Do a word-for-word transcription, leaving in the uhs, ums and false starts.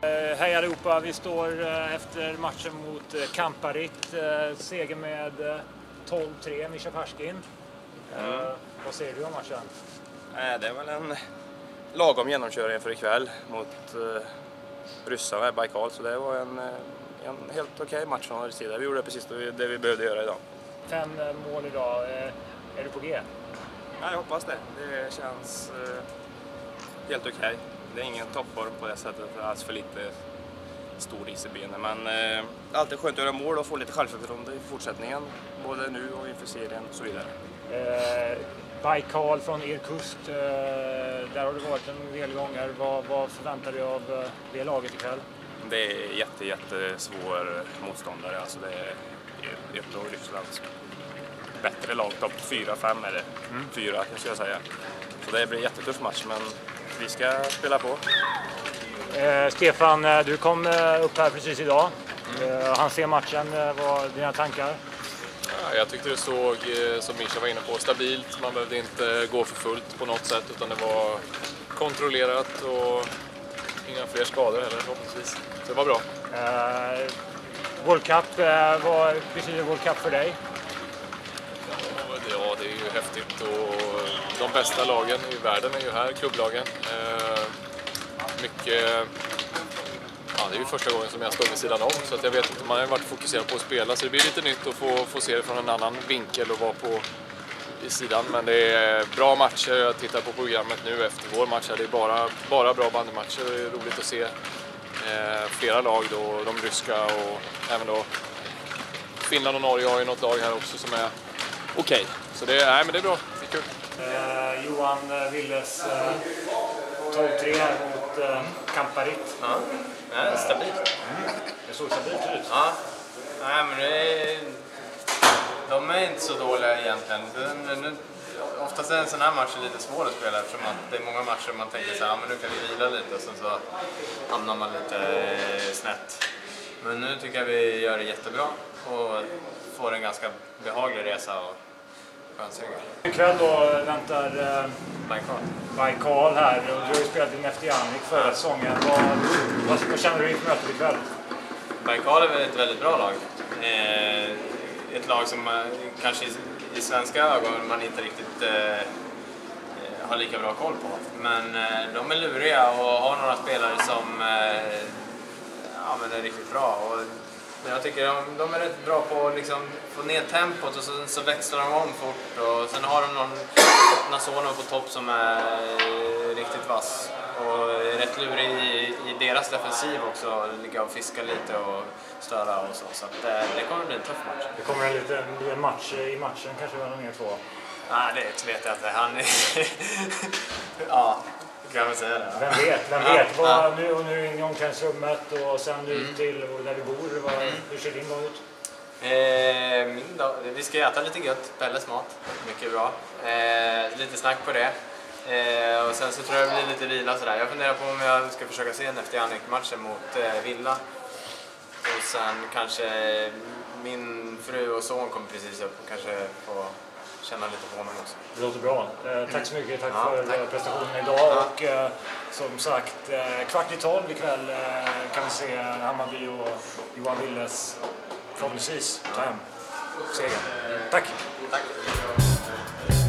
Hej allihopa, vi står efter matchen mot Kamparit. Seger med tolv tre, Mischa Parskin. Mm. Vad säger du om matchen? Det är väl en lagom genomkörning för ikväll mot ryssarna i Baikal. Så det var en, en helt okej okay match från vår sida. Vi gjorde precis det vi behövde göra idag. Fem mål idag. Är du på G? Ja, jag hoppas det. Det känns helt okej. Okay. Det är ingen toppform på det sättet, alls för lite stor is i benen. Men eh, alltid skönt att göra mål och få lite självförtroende i fortsättningen. Både nu och inför serien och så vidare. Eh, Baikal från Irkutsk, eh, där har du varit en del gånger. Vad, vad förväntar du av eh, det laget ikväll? Det är jätte, jättesvår motståndare. Alltså det är ett av Rysslands bättre lag. Topp fyra, fem eller mm. fyra kan jag säga. Så det blir en jättetuff match, men vi ska spela på. Eh, Stefan, du kom upp här precis idag. Eh, han ser matchen. Vad dina tankar? Ja, jag tyckte det såg, som Mischa var inne på, stabilt. Man behövde inte gå för fullt på något sätt, utan det var kontrollerat och inga fler skador heller förhoppningsvis. Så det var bra. Eh, World Cup, eh, vad betyder World Cup för dig? Ja, det är ju häftigt och de bästa lagen i världen är ju här, klubblagen. Eh, mycket, ja, det är ju första gången som jag står vid sidan om, så att jag vet inte, man har varit fokuserad på att spela, så det blir lite nytt att få, få se det från en annan vinkel och vara på i sidan. Men det är bra matcher, jag tittar på programmet nu efter vår match, det är bara, bara bra bandymatcher, det är roligt att se eh, flera lag då, de ryska och även då Finland och Norge har ju något lag här också som är okej, okay. Så det är, nej, men det är bra, det är kul. Eh, Johan Willes eh, tolv tre här mot eh, Kamparit. Ja, ja stabilt. Mm. Det såg stabilt ut. Ja, nej, men det är, de är inte så dåliga egentligen. Den, den, oftast är en sån här match lite svår att spela, eftersom att det är många matcher man tänker så här, ja, men nu kan vi vila lite och sen så hamnar man lite snett. Men nu tycker jag vi gör det jättebra och får en ganska behaglig resa och skönseger. Ikväll då väntar eh, Baikal. Baikal här och du har ju spelat i Neftejanik förra säsongen. Vad, vad, vad känner du inför mötet ikväll? Baikal är ett väldigt bra lag. Eh, ett lag som eh, kanske i, i svenska ögon man inte riktigt eh, har lika bra koll på. Men eh, de är luriga och har några spelare som eh, ja, men är riktigt bra. Och jag tycker de, de är rätt bra på att liksom få ner tempot och så, så växlar de om fort. Och sen har de någon Nasono på topp som är riktigt vass. Och är rätt lurig i, i deras defensiv också. Ligga och fiska lite och störa och så. Så att, det kommer bli en tuff match. Det kommer en liten en match i matchen kanske mellan er två? Nej, det vet jag inte. Han är... ja. Kan man säga det. Vem vet, vem vet. Ja, vad, ja. Nu, och nu in i omklädningsrummet och sen mm. ut till där vi bor. Vad, mm. Hur ser din dag ut? Eh, min dag, vi ska äta lite gött, Pelles mat. Mycket bra. Eh, lite snack på det. Eh, och sen så tror jag det blir lite vila sådär. Jag funderar på om jag ska försöka se en efter Jannik-matchen mot eh, Villa. Och sen kanske min fru och son kommer precis upp och kanske få känna lite på honom också. Det låter bra. Eh, tack så mycket. Tack ja, för tack. prestationen idag. Ja. Och eh, som sagt, eh, kvart i tolv ikväll eh, kan vi se Hammarby och Johan Willes förhoppningsvis ta hem segern. Tack! Tack!